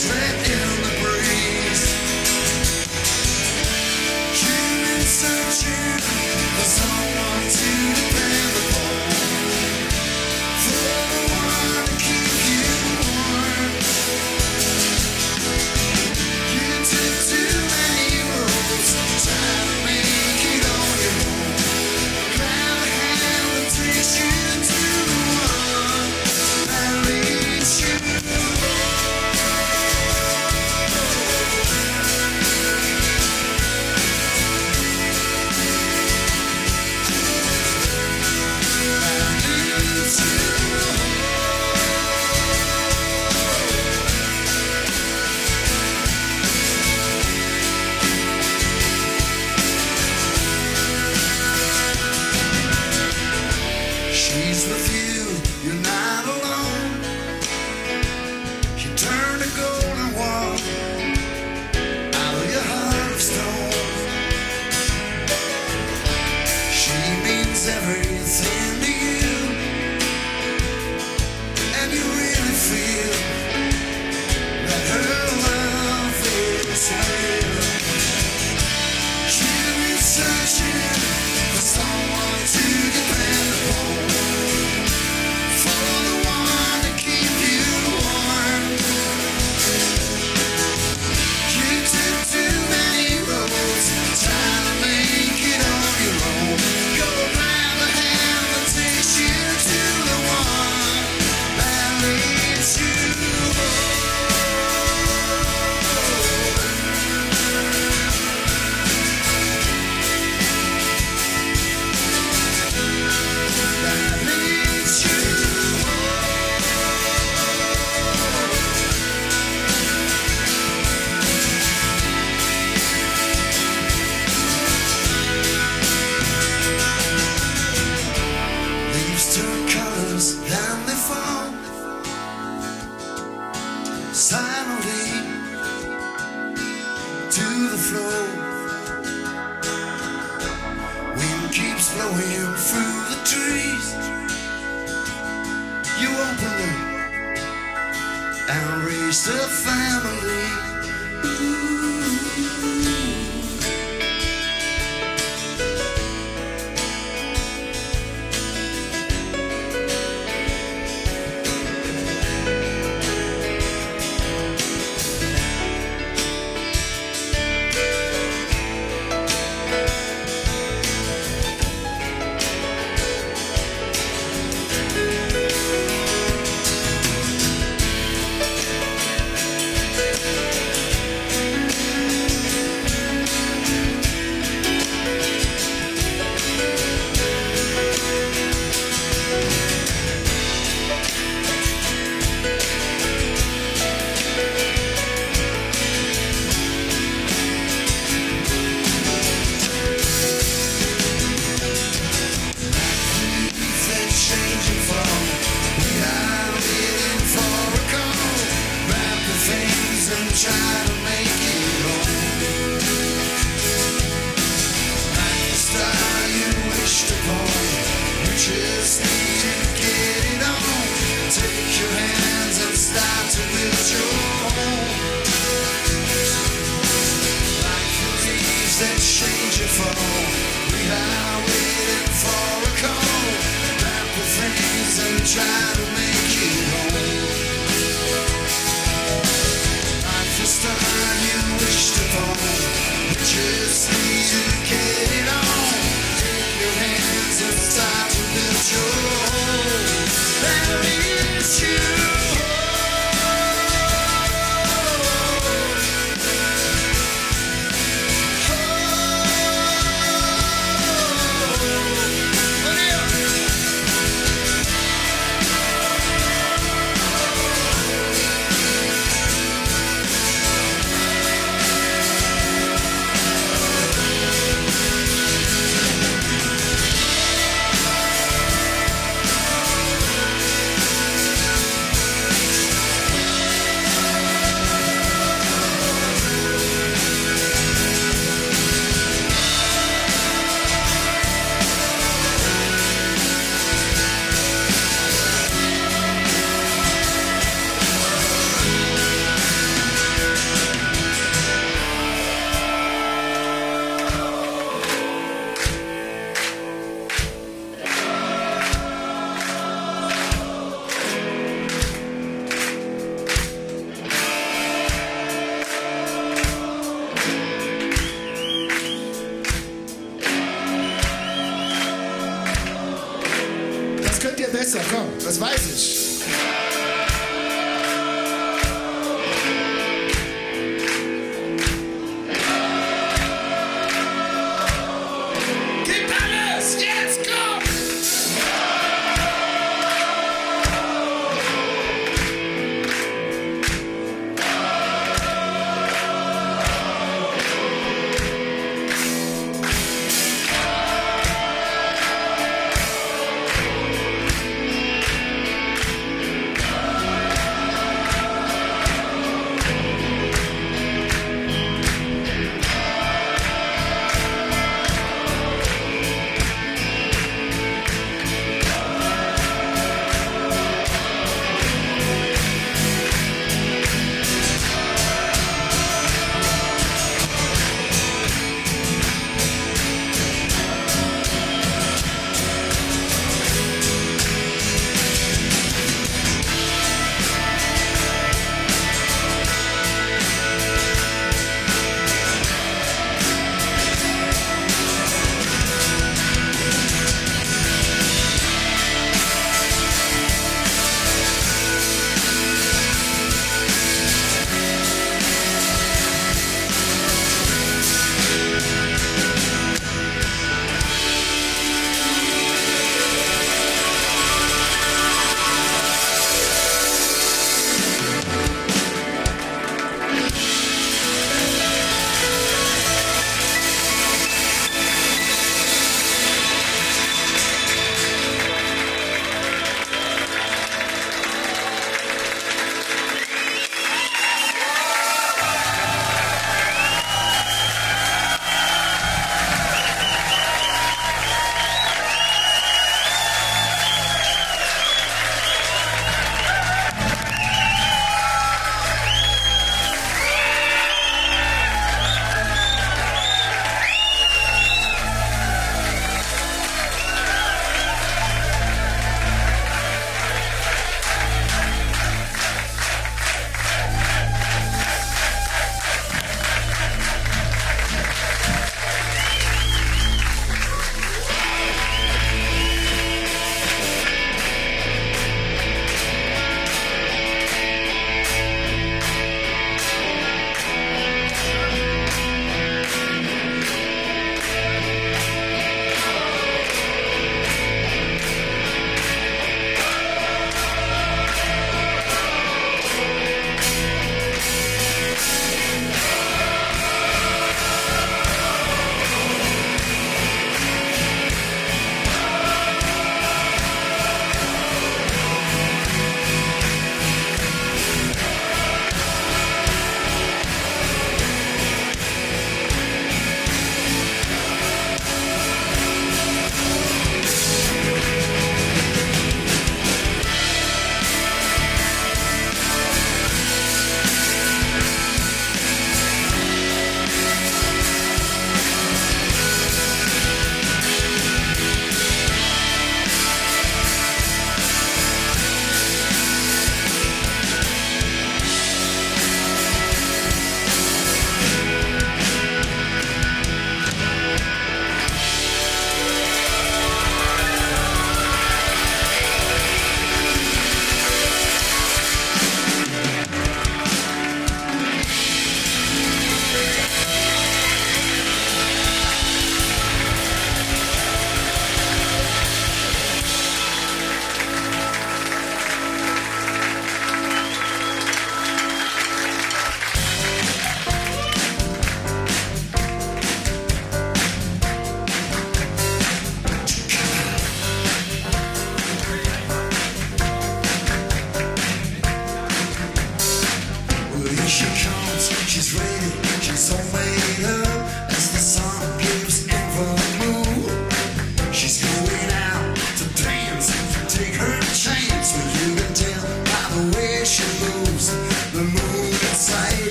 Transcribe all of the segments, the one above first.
sweat in the breeze. You've been searching for someone to depend upon, for the one to keep you warm. You took too many roads, trying to make it on your own. Grab a hand that takes you to the one that leads you. She's with you, you're not alone. You turn the golden wall out of your heart of stone. She means everything to you, and you really feel that her love is real. You've been searching for someone to depend upon, for the one to keep you warm. You took too many roads, trying to make it on your own. Go grab a hand that takes you to the one that leads you that leads you Leaves turn colors, then they fall silently to the floor. Wind keeps blowing through the trees. You open them and raise the family. Try to make it home. Like the star you wished upon, you just need to get it on. Take your hands and start to build your home. Like the leaves that change your fall, we are waiting for a call. Wrap the things and try to make it home. The star you wished upon, you just need to get it on. Take your hands and start to build your home. That leads you wird besser, komm, das weiß ich.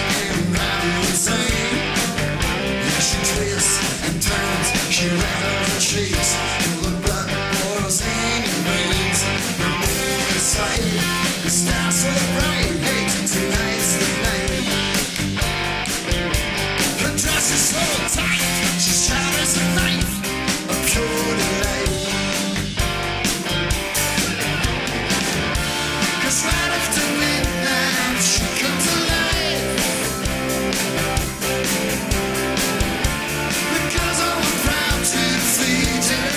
She ran your cheeks, till the blood boils in your veins. The moon is light, the stars so bright. Hey, tonight's the night. Her dress is so tight, she's sharp as a knife, a pure delight. 'Cause right after midnight she comes alive. Because I was proud to feed her.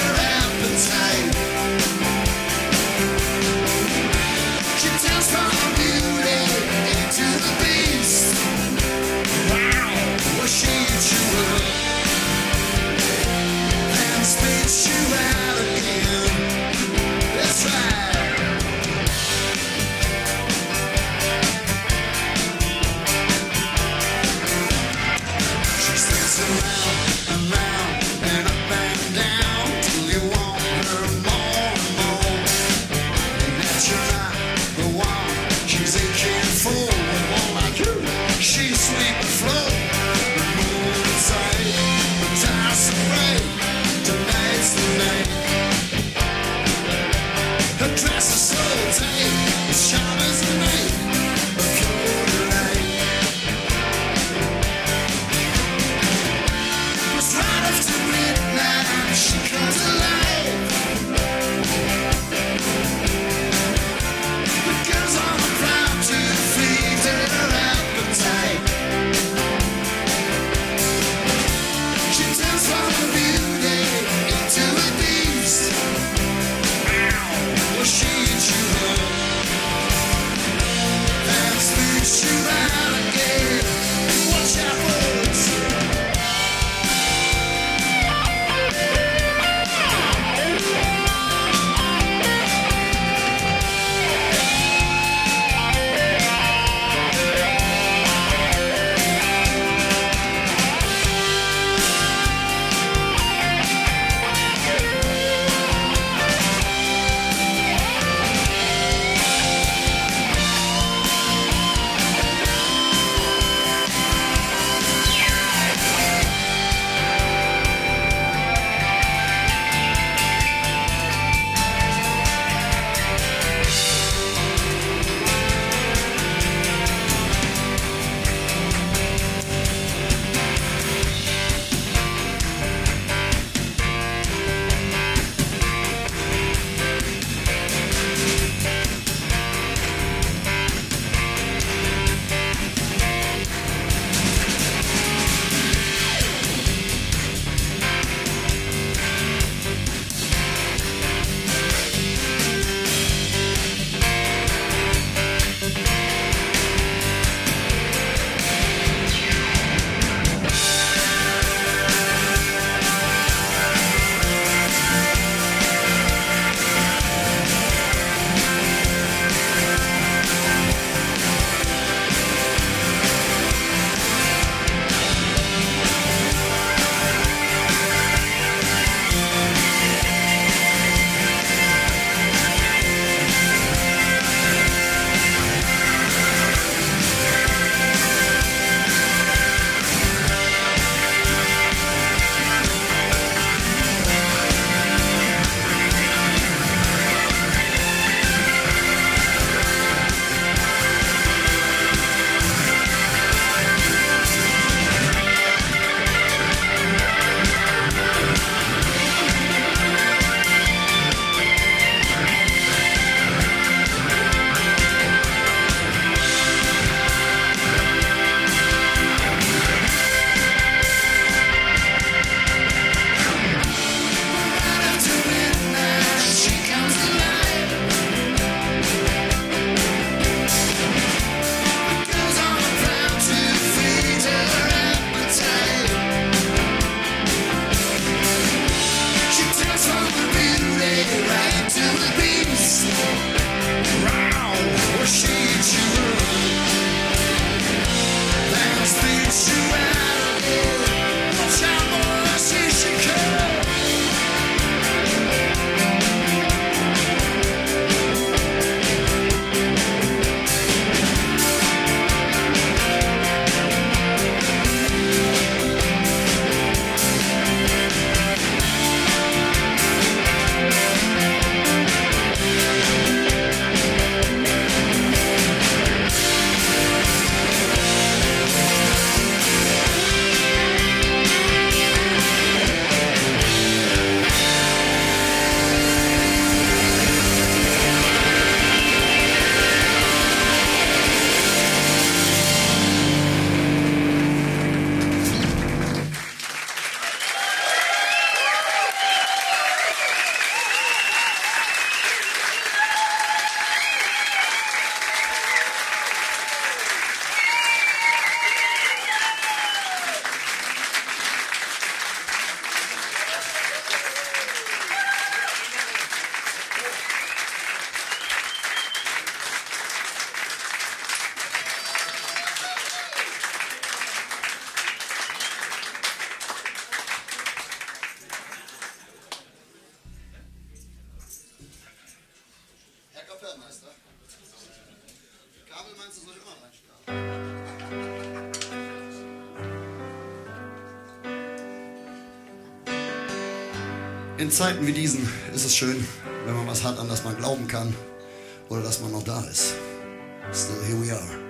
In Zeiten wie diesen ist es schön, wenn man was hat, an das man glauben kann oder dass man noch da ist. Still here we are.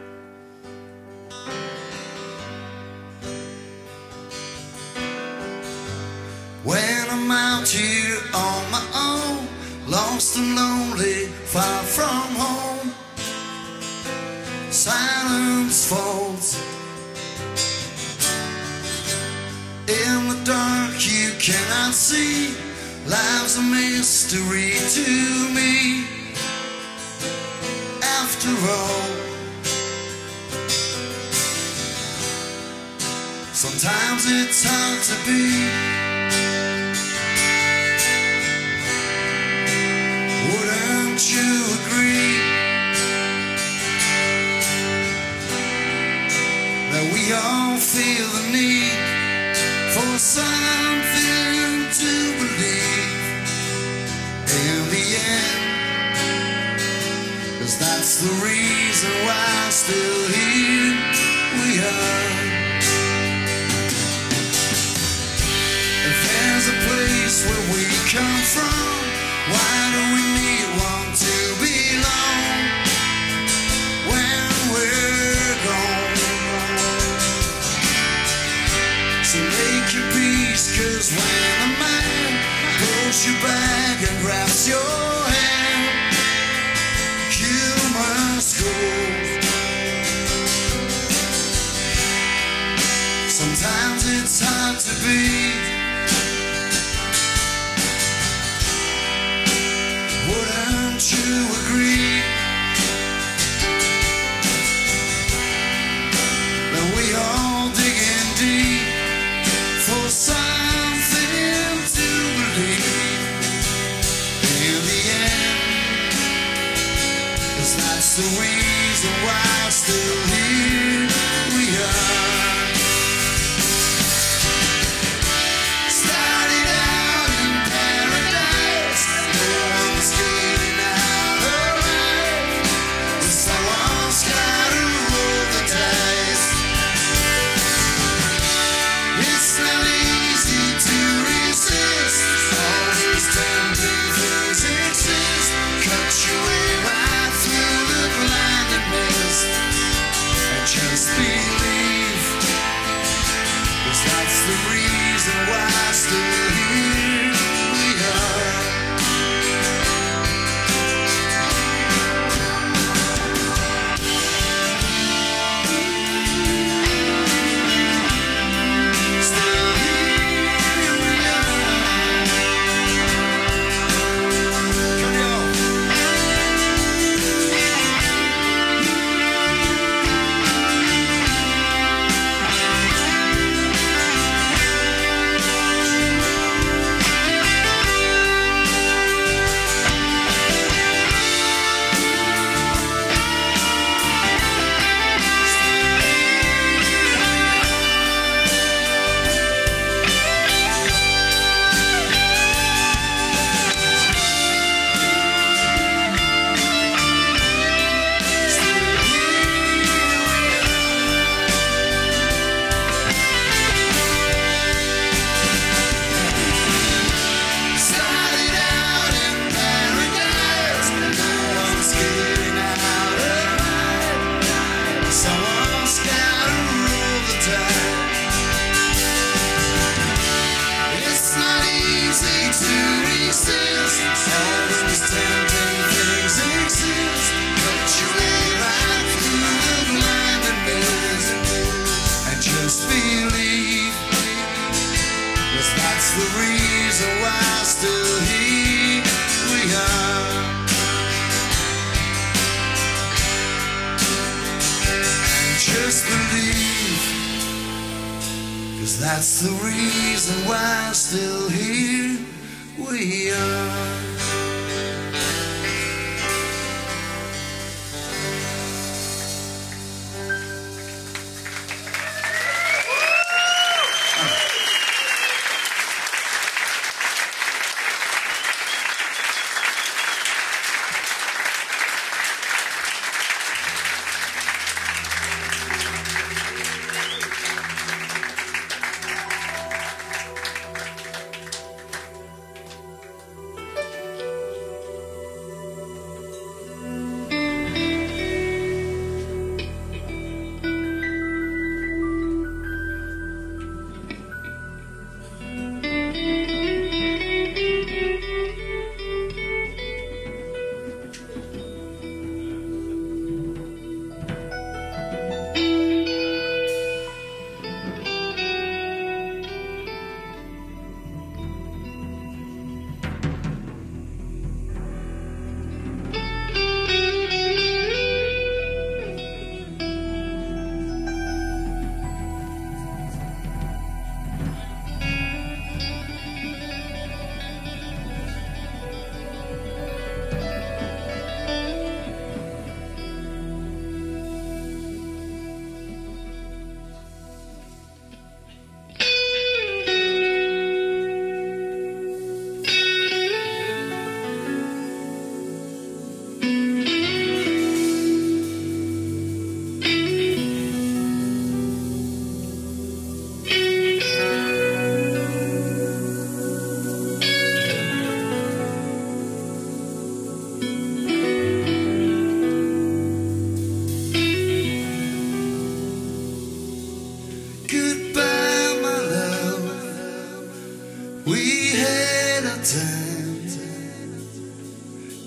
When I'm out here on my own, lost and lonely, far from home, silence falls. In the dark you cannot see, life's a mystery to me. After all, sometimes it's hard to be. Wouldn't you agree that we all feel the need for something to believe in the end? 'Cause that's the reason why still here we are. If there's a place where we come from, why do we need one to belong when we're gone? So make your peace, 'cause when a man pulls you back and grabs your hand, you must go. Sometimes it's hard to be. Wouldn't you agree that we all dig in deep for something to believe in the end? 'Cause that's the reason why still here we are. Started out in paradise, no one's getting out alive, but someone's gotta roll the dice. It's not easy to resist, always tempting things exist, cut your way right through the blinding mist, and just believe, 'cause that's the reason why still here we are. Still here we are. Come on. Started out in paradise, no one's getting out alive, someone's gotta roll the dice. It's not easy to resist, always tempting things exist, cut your way right through the blinding mist, and just believe, 'cause that's the reason why still here we are. And just believe, 'cause that's the reason why still here we are.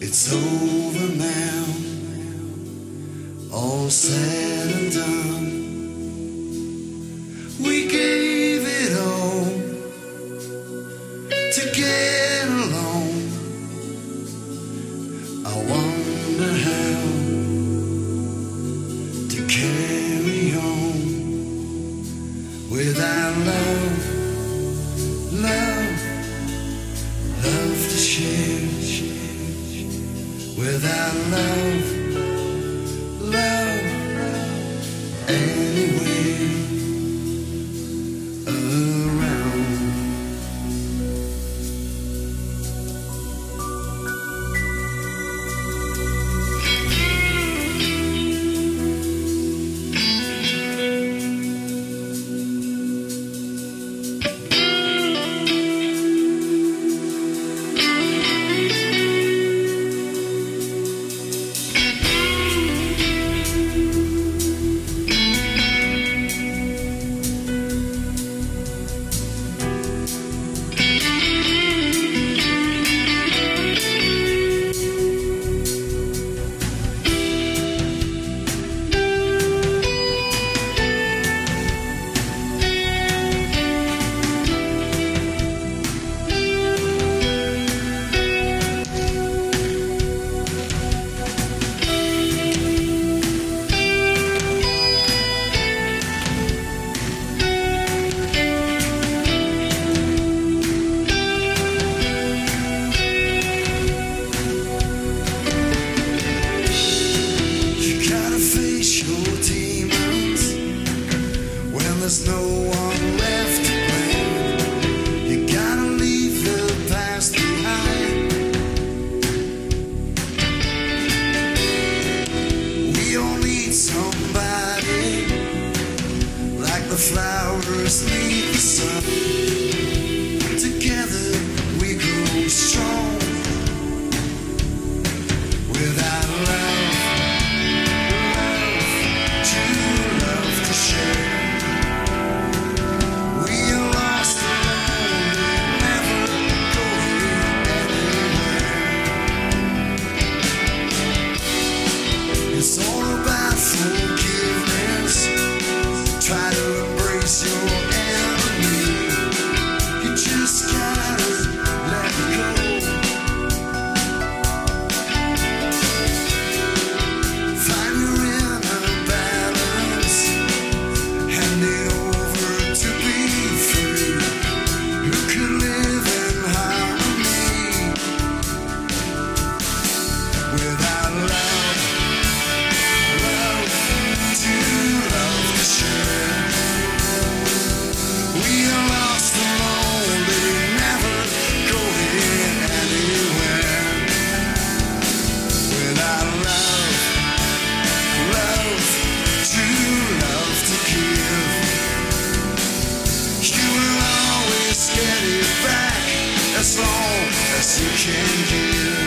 It's over now, all said and done. We gave it all to get along. I wonder how to carry on without love, love, love to share. Without love, love, anywhere around. There's no one left to blame. You gotta leave the past behind. We all need somebody, like the flowers need the sun. Together we grow strong. Without love, love, true love to share. It's all about forgiveness. Try to embrace your enemy. You just gotta let go. Find your inner balance. Hand it over to be free. You could live in harmony without love. As long as you can give.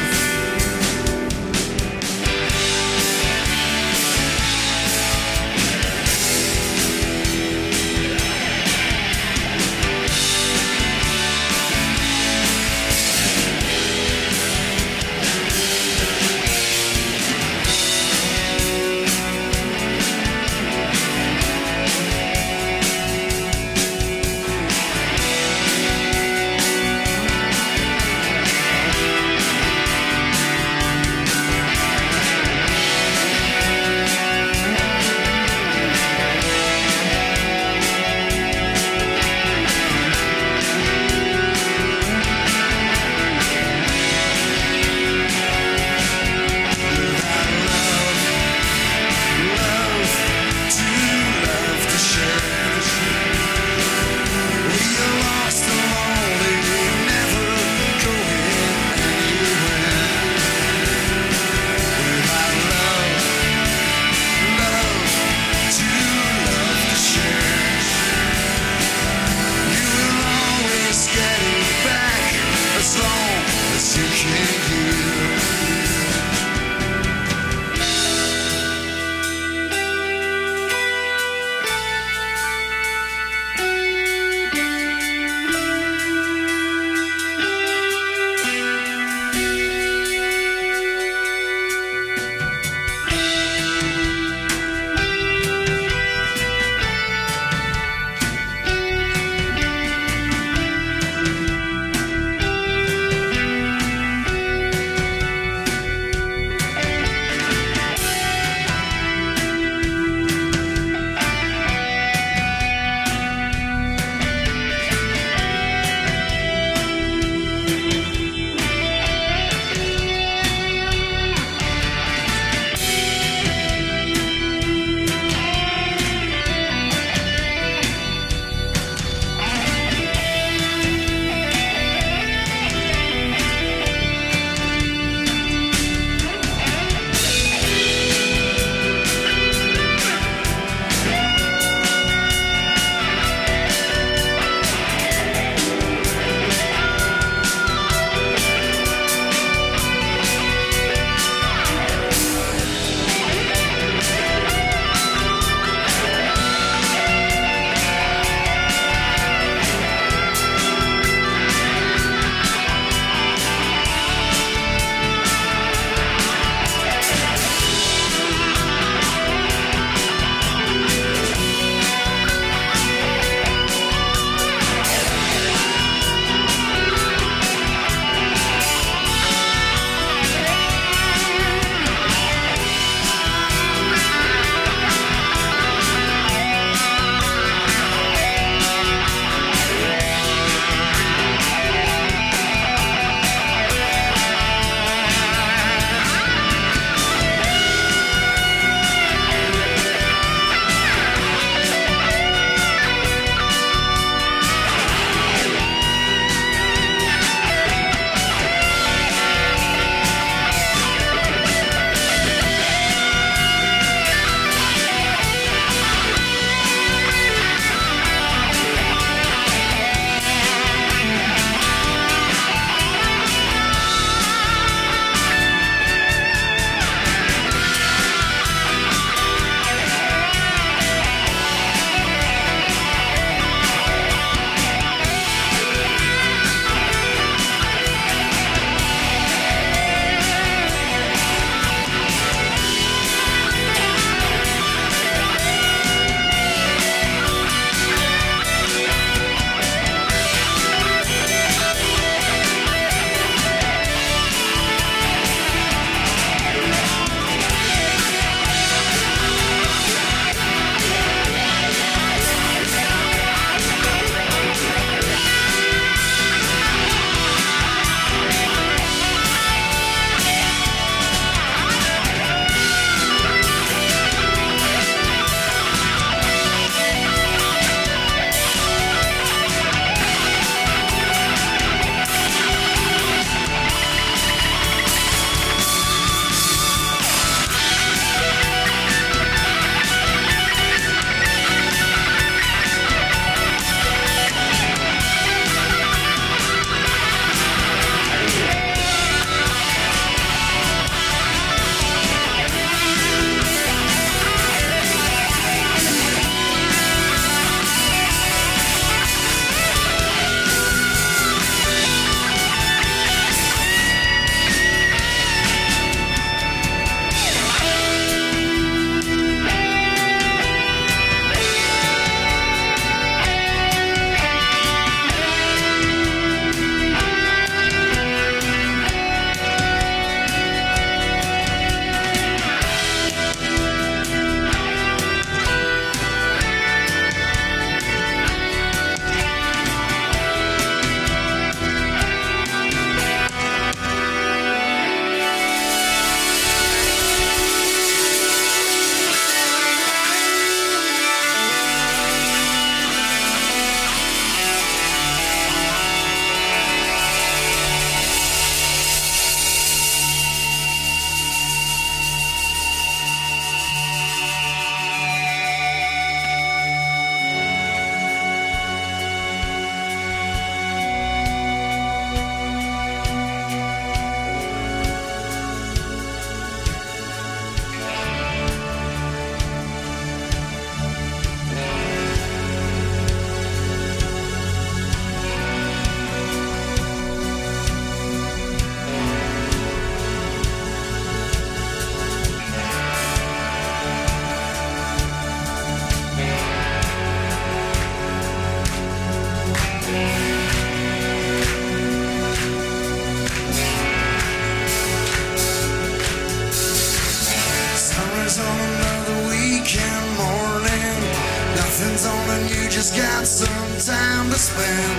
nothing's on and you just got some time to spend.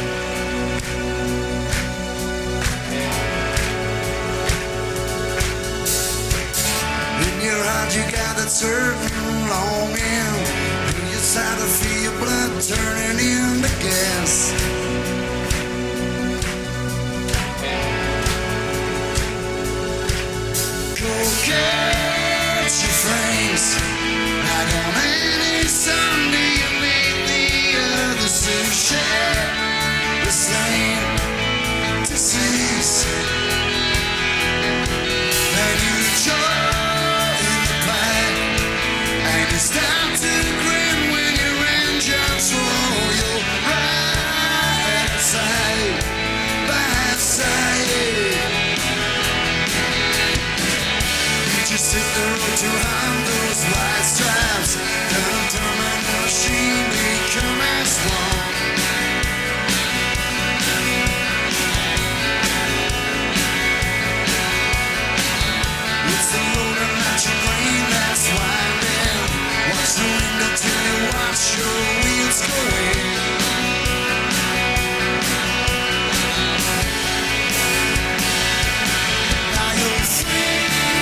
In your heart you got that certain longing. You start to feel your blood turning into gas. Go get your friends, like on any Sunday you meet the others who share the same disease. And you join the pack, and you start to grin when your engines roll. You're right side by side. Just hit the road to hide those white stripes. Don't turn on the machine, become as one. It's the road and not your brain that's winding. Watch the window till you watch your wheels go in. Now you're free.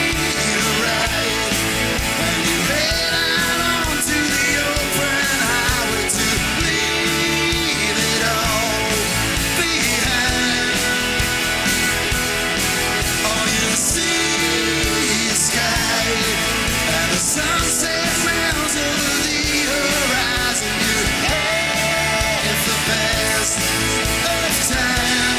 Sunset melts over the horizon. You have the best of time.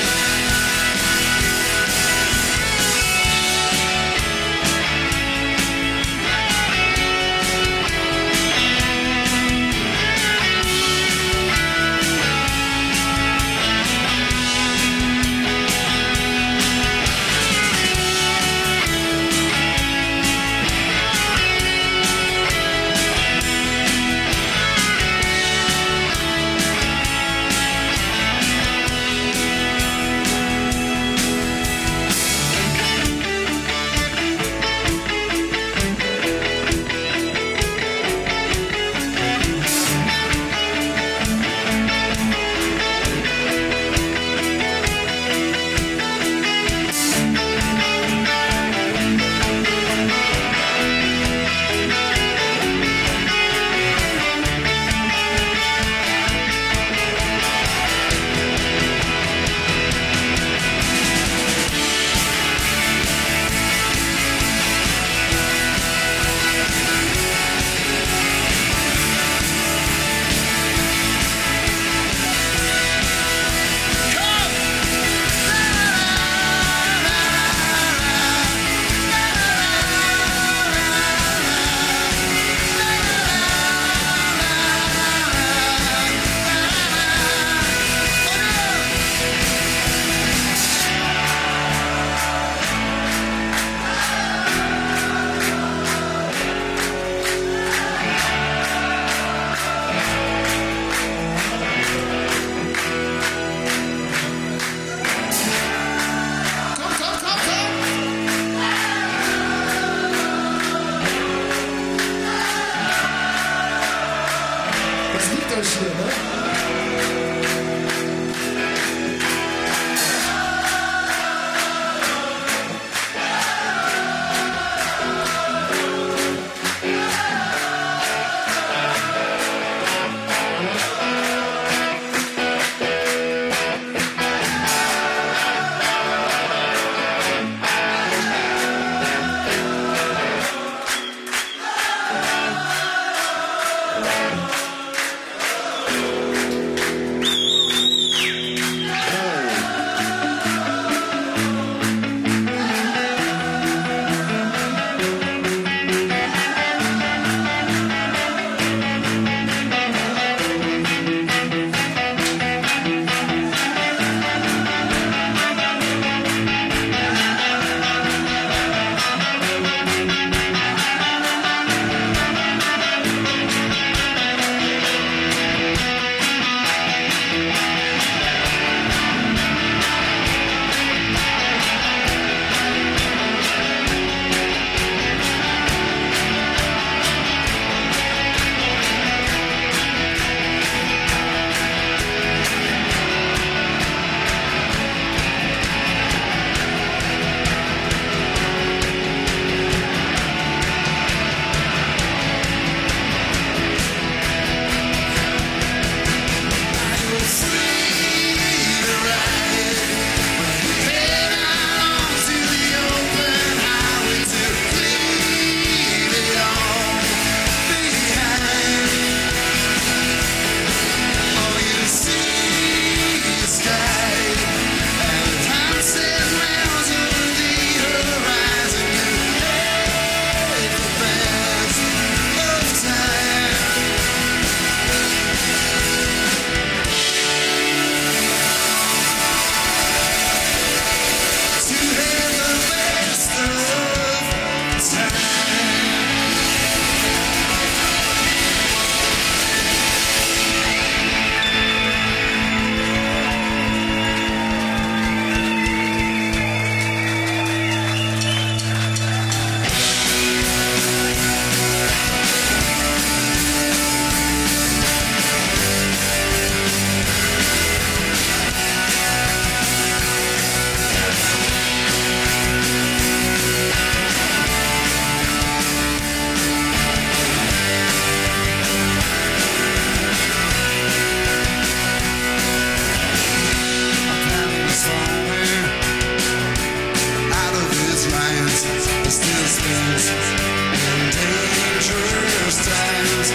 feels in dangerous times.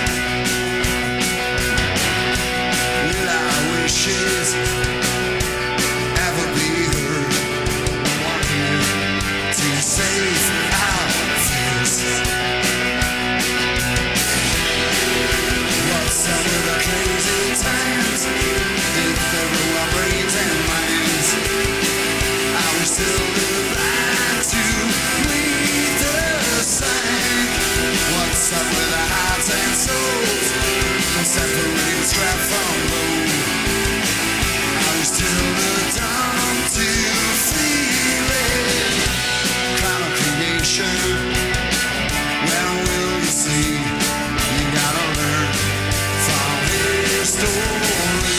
Will our wishes ever be heard? I'm walking to save our fears. What's up with the crazy times? If there were our brains and minds, are we still alive to read the sign? What's up with our hearts and souls? And separating scrap from gold. Are we still dumb to feel it? Crown of creation, when will you see? You gotta learn from history.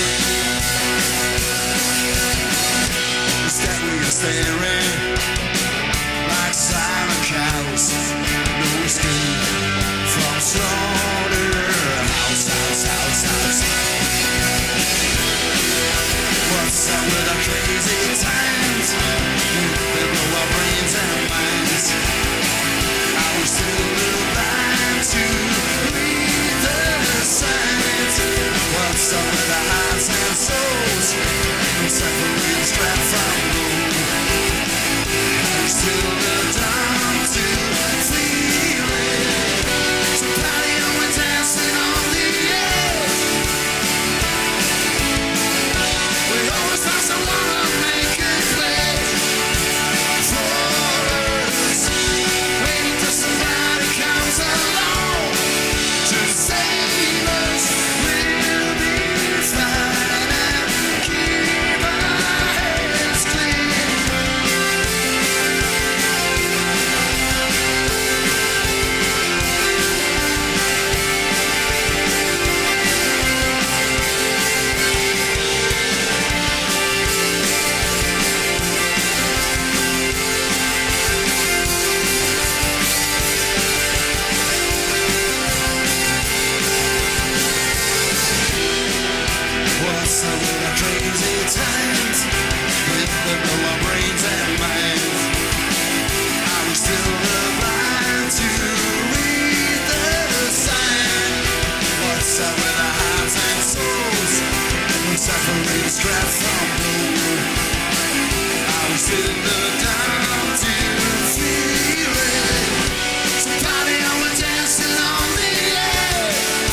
Instead we are staring like silent cows. No escape from slaughterhouse, house. What's up with our crazy times? They blow our brains and minds. Are we still alive to read the signs? What's up with our hearts and souls? Separating scrap from gold. Are we still dumb to feel it? So party on, we're dancing on the edge. We always find someone to make it play for us. Waiting till somebody comes along to save us. We'll be fine and keep our heads clear. What's up with our crazy times? With the blow our brains and minds, are we still alive to read the sign? What's up with our hearts and souls? When separating scrap from gold, are we still down to feel it? So party on, we're dancing on the edge.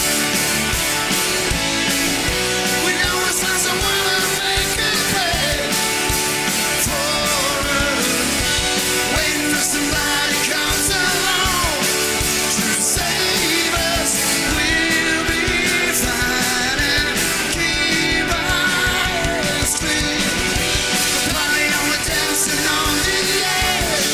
We always find someone to make it pay for us. Waiting for somebody comes along to save us. We'll be fine and keep our heads clear. Party on, we're dancing on the edge.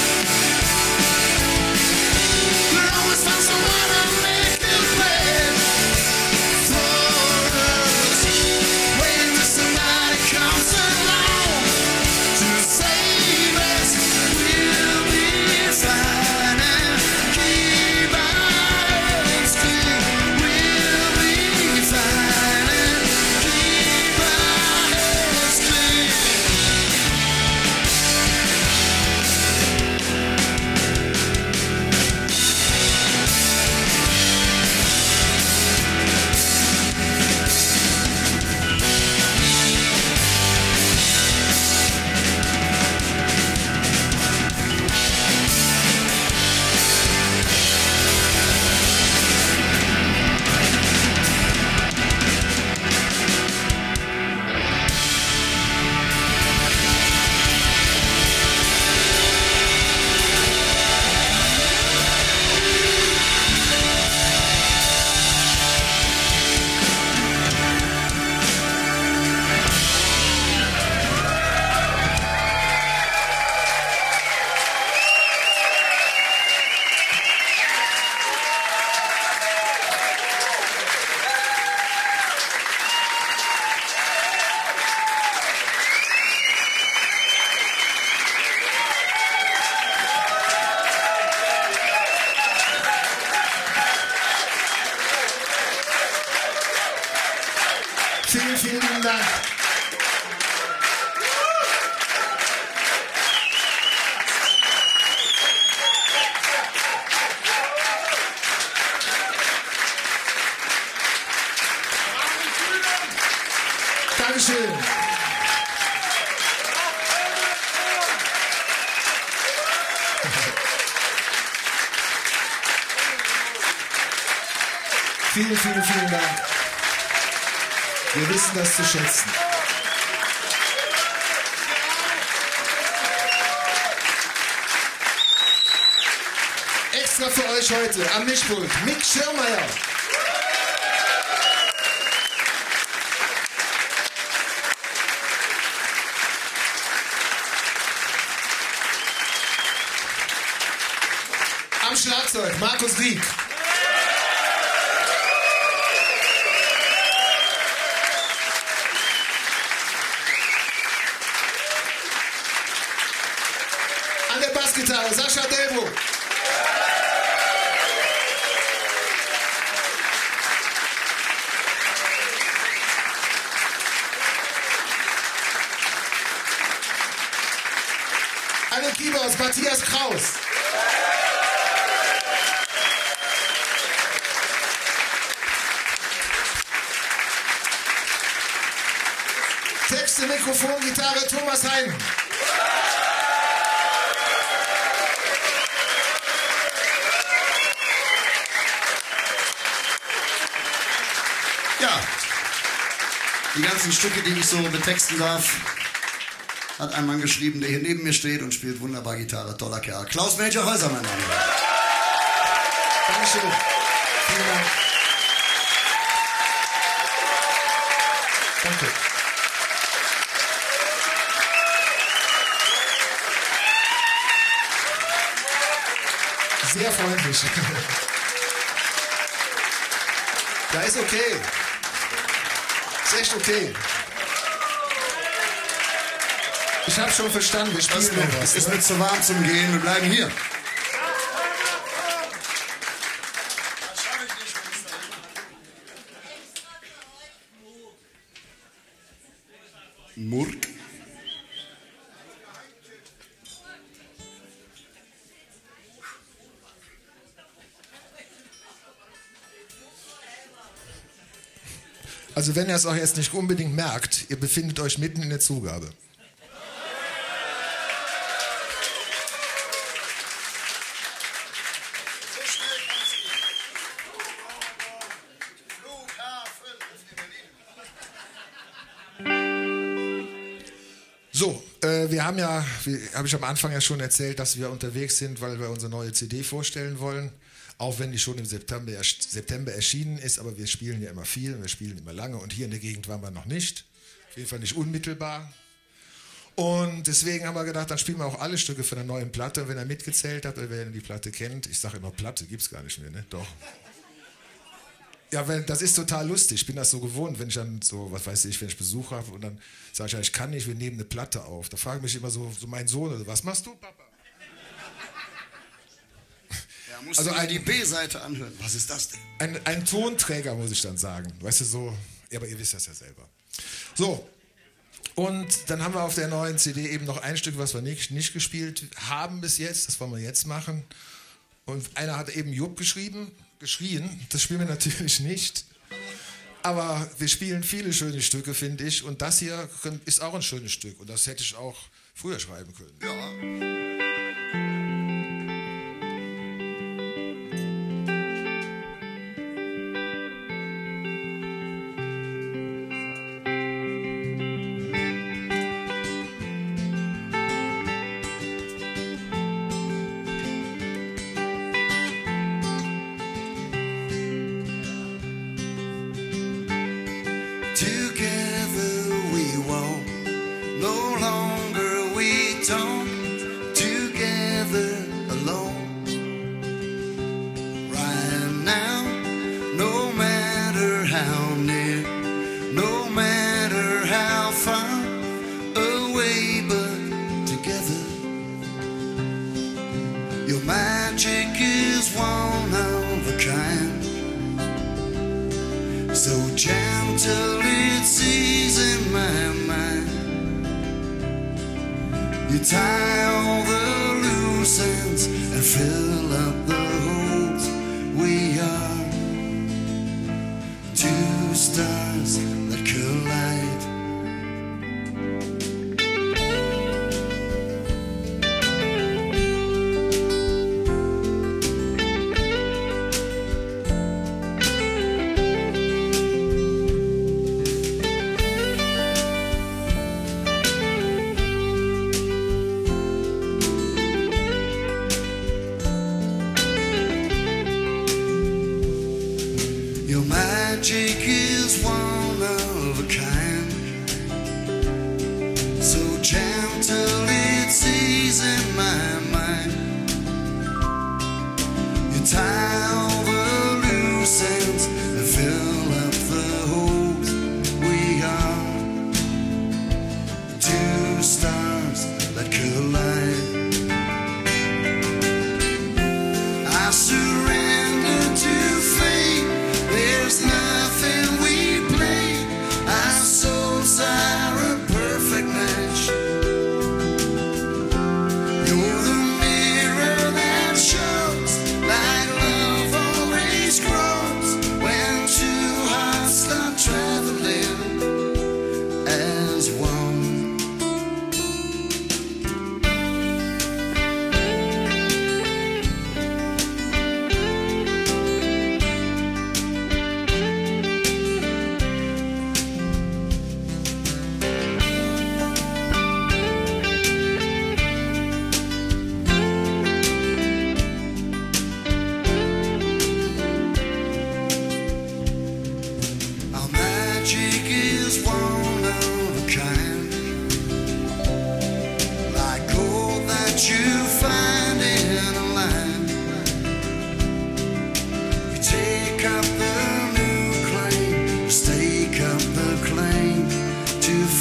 We always find someone to make it pay for us. Waiting till somebody comes along to save us. We'll be fine and keep our heads clear. We'll be fine and keep our heads clear. Vielen lieben Dank. Vielen, vielen, vielen Dank. Wir wissen das zu schätzen. Extra für euch heute am Mischpult Mick Schirmeier. Am Schlagzeug Markus Rieck. An der Bassgitarre Sascha Delbo. An den Keyboards Matthias Kraus. Texte, Mikrofon, Gitarre Thomas Heim. Ja, die ganzen Stücke, die ich so betexten darf, hat ein Mann geschrieben, der hier neben mir steht und spielt wunderbar Gitarre. Toller Kerl. Klaus Melcher Häuser, mein Name. Dankeschön. Vielen Dank. Danke. Sehr freundlich. Ja, ist okay. Ist echt okay. Ich habe schon verstanden, wir spielen noch was. Es ist mir zu warm zum Gehen, wir bleiben hier. Murk. Also wenn ihr es auch jetzt nicht unbedingt merkt, ihr befindet euch mitten in der Zugabe. So, wir haben ja, habe ich am Anfang ja schon erzählt, dass wir unterwegs sind, weil wir unsere neue CD vorstellen wollen. Auch wenn die schon im September erschienen ist, aber wir spielen ja immer viel und wir spielen immer lange und hier in der Gegend waren wir noch nicht. Auf jeden Fall nicht unmittelbar. Und deswegen haben wir gedacht, dann spielen wir auch alle Stücke von der neuen Platte. Und wenn ihr mitgezählt habt oder wer die Platte kennt, ich sage immer Platte, gibt's gar nicht mehr, ne? Doch. Ja, das ist total lustig. Ich bin das so gewohnt, wenn ich dann so, was weiß ich, wenn ich Besuch habe und dann sage ich, ja, ich kann nicht, wir nehmen eine Platte auf. Da fragt mich immer so mein Sohn oder was machst du, Papa? Ja, musst also die B-Seite anhören. Was ist das denn? Ein Tonträger, muss ich dann sagen. Weißt du, so, ja, aber ihr wisst das ja selber. So, und dann haben wir auf der neuen CD eben noch ein Stück, was wir nicht gespielt haben bis jetzt. Das wollen wir jetzt machen. Und einer hat eben Jupp geschrien. Das spielen wir natürlich nicht. Aber wir spielen viele schöne Stücke, finde ich. Und das hier ist auch ein schönes Stück. Und das hätte ich auch früher schreiben können. Ja.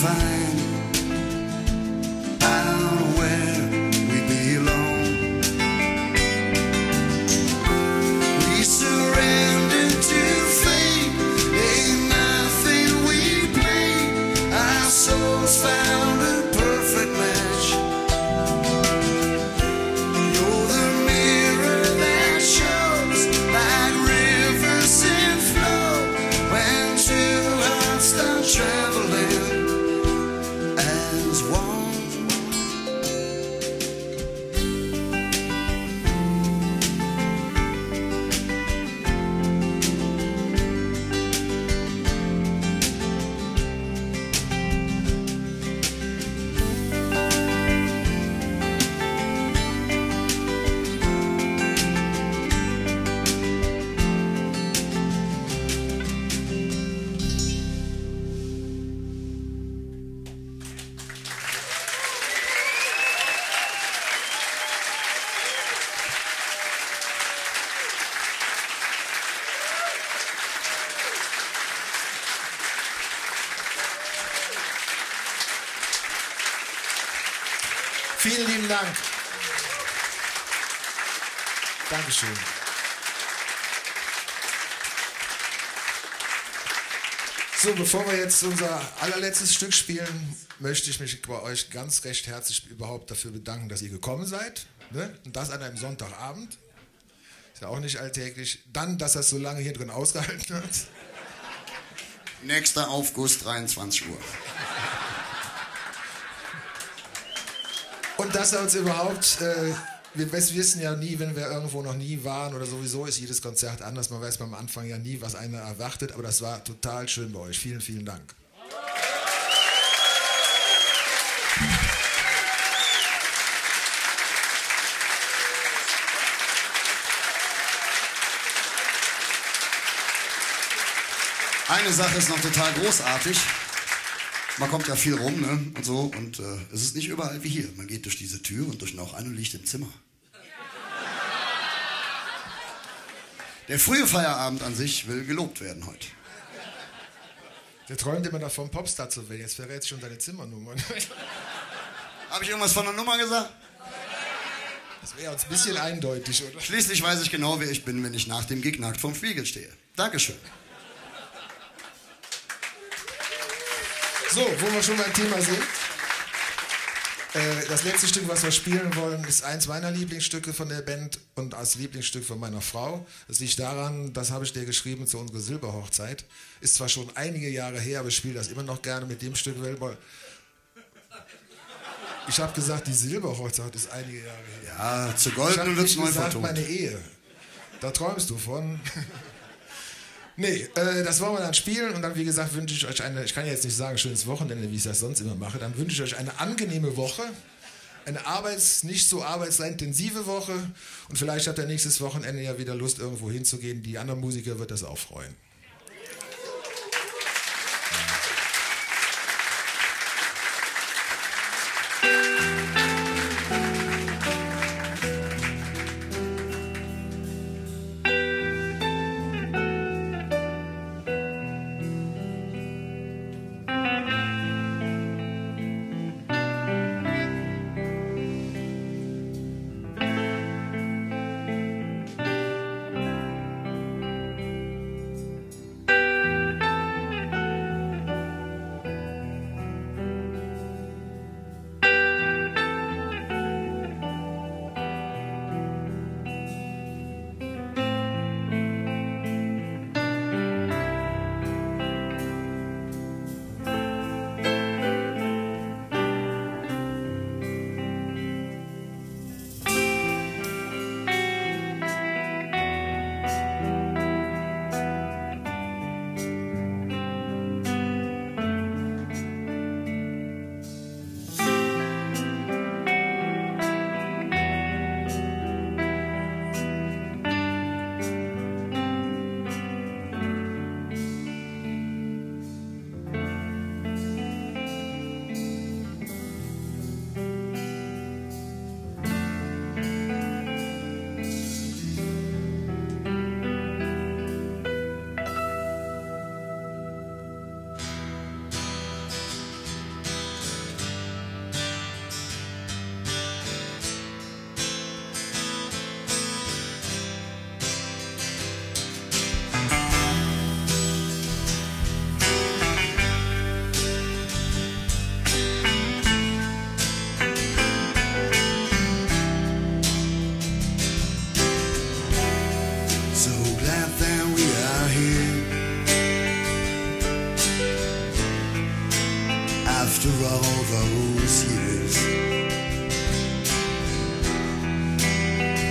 find out where we belong. We surrender to fate, ain't nothing we play. Our souls found a perfect match. You're the mirror that shows like rivers in flow when two hearts start traveling as one. Vielen lieben Dank. Dankeschön. So, bevor wir jetzt unser allerletztes Stück spielen, möchte ich mich bei euch ganz recht herzlich überhaupt dafür bedanken, dass ihr gekommen seid. Ne? Und das an einem Sonntagabend. Ist ja auch nicht alltäglich. Dann, dass das so lange hier drin ausgehalten hat. Nächster Aufguss, 23 Uhr. Und dass er uns überhaupt, wir wissen ja nie, wenn wir irgendwo noch nie waren oder sowieso ist jedes Konzert anders. Man weiß beim Anfang ja nie, was einer erwartet, aber das war total schön bei euch. Vielen, vielen Dank. Eine Sache ist noch total großartig. Man kommt ja viel rum, ne? Und so. Und es ist nicht überall wie hier. Man geht durch diese Tür und durch noch eine und liegt im Zimmer. Der frühe Feierabend an sich will gelobt werden heute. Der träumt immer davon, Popstar zu werden. Jetzt verrät schon deine Zimmernummer. Habe ich irgendwas von einer Nummer gesagt? Das wäre uns ein bisschen eindeutig, oder? Schließlich weiß ich genau, wer ich bin, wenn ich nach dem Gig nackt vorm Spiegel stehe. Dankeschön. So, wo wir schon beim Thema sind. Das letzte Stück, was wir spielen wollen, ist eins meiner Lieblingsstücke von der Band und als Lieblingsstück von meiner Frau. Das liegt daran, das habe ich dir geschrieben zu unserer Silberhochzeit. Ist zwar schon einige Jahre her, aber ich spiele das immer noch gerne mit dem Stück. Ich habe gesagt, die Silberhochzeit ist einige Jahre her. Ja, zur goldenen wird es neu vertont. Meine Ehe. Da träumst du von. Nee, das wollen wir dann spielen und dann, wie gesagt, wünsche ich euch ich kann jetzt nicht sagen, schönes Wochenende, wie ich das sonst immer mache, dann wünsche ich euch eine angenehme Woche, eine nicht so arbeitsintensive Woche und vielleicht habt ihr nächstes Wochenende ja wieder Lust, irgendwo hinzugehen. Die anderen Musiker wird das auch freuen.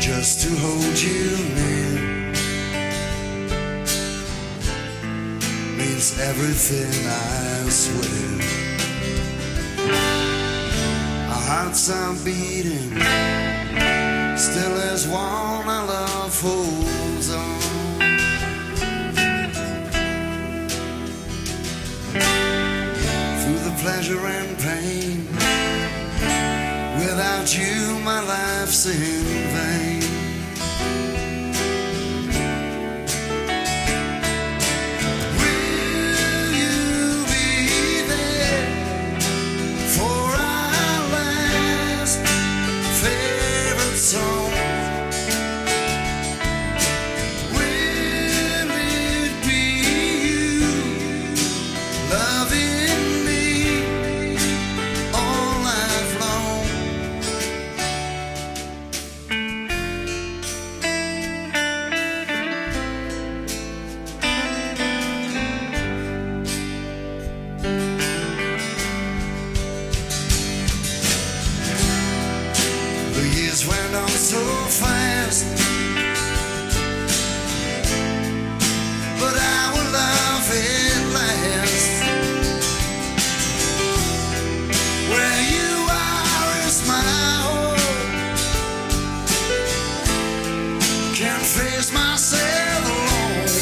just to hold you near means everything, I swear. Our hearts are beating, still as one our love holds on. Through the pleasure and pain, without you my life's in vain. Will you be there for our last favorite song? Will it be you loving me all life long? The years went on so fast, but our love it lasts. Where you are is my home. Can't face myself alone.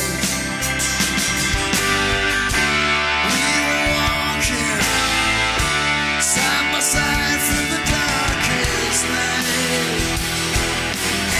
We were walking side by side through the darkest night.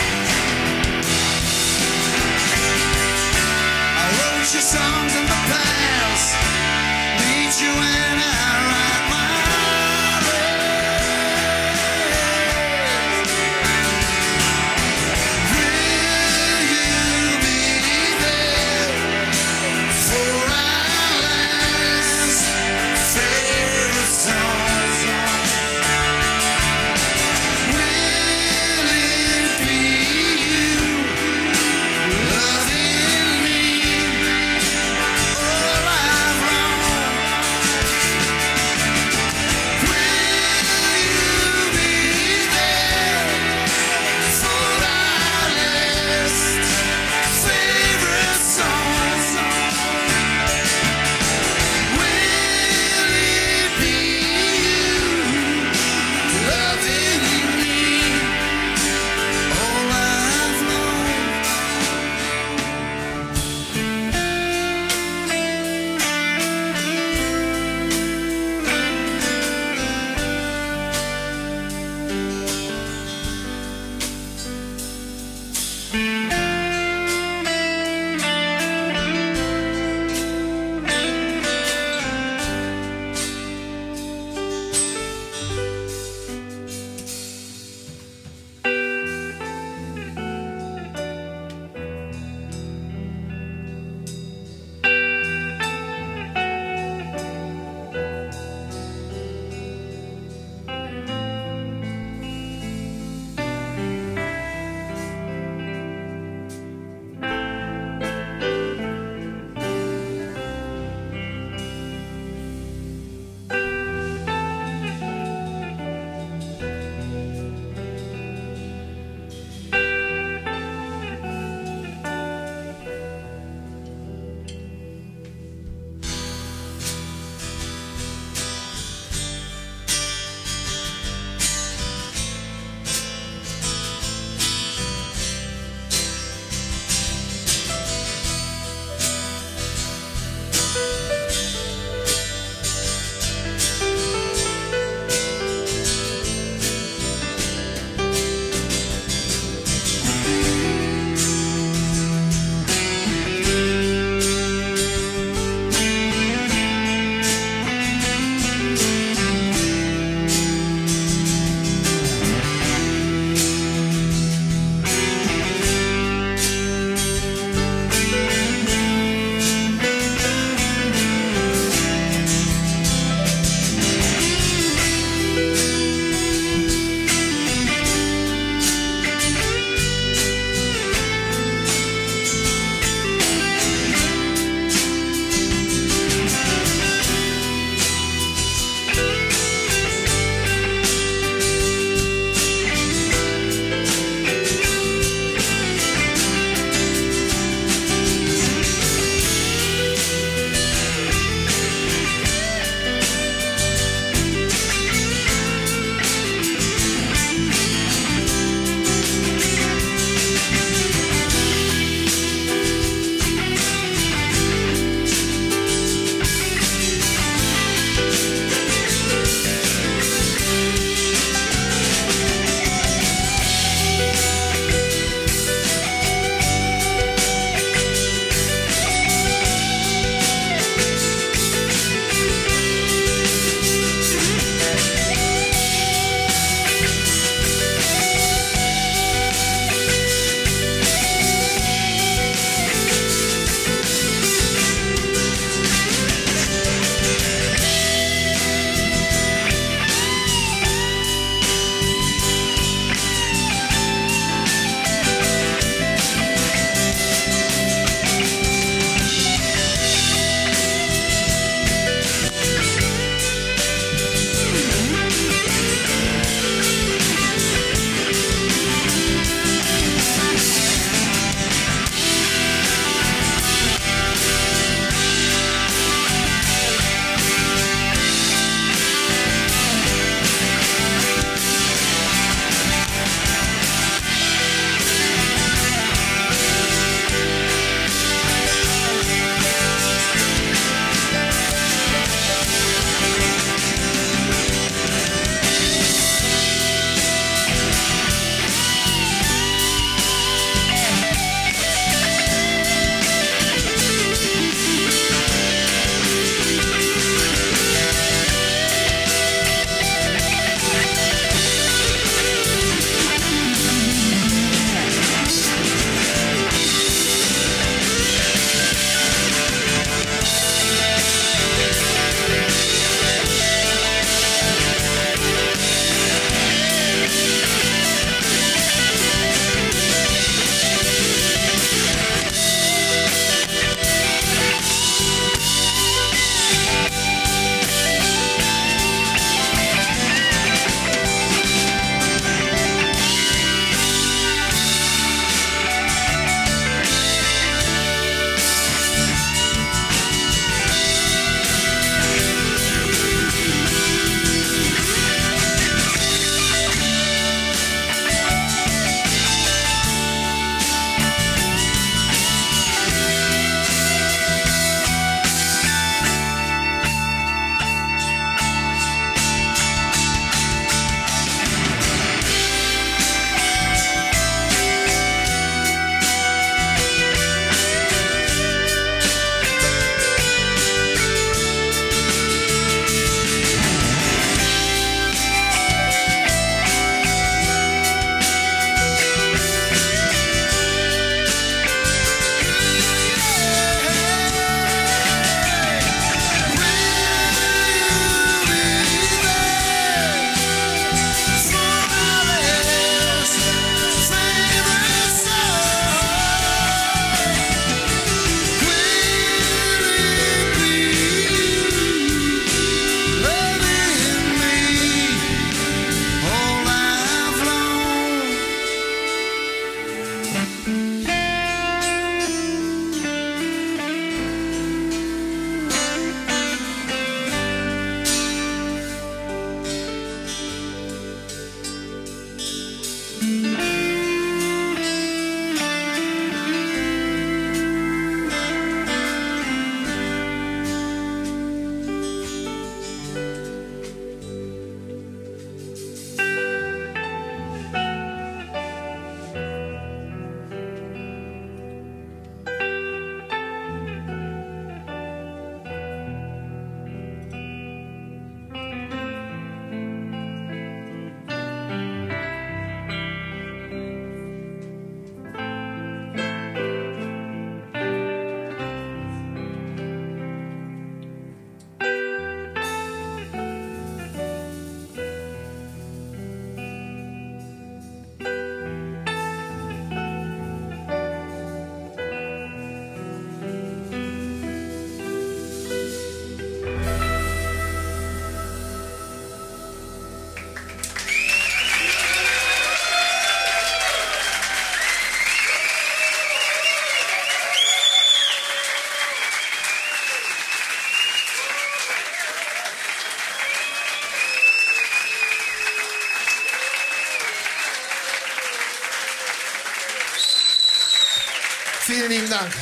Vielen lieben Dank.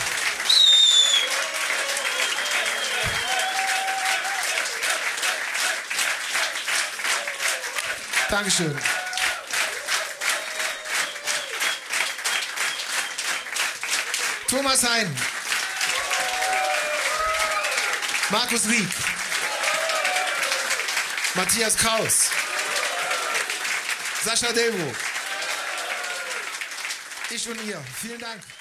Dankeschön. Thomas Hein. Markus Wieck. Matthias Kraus. Sascha Delvaux. Ich und ihr. Vielen Dank.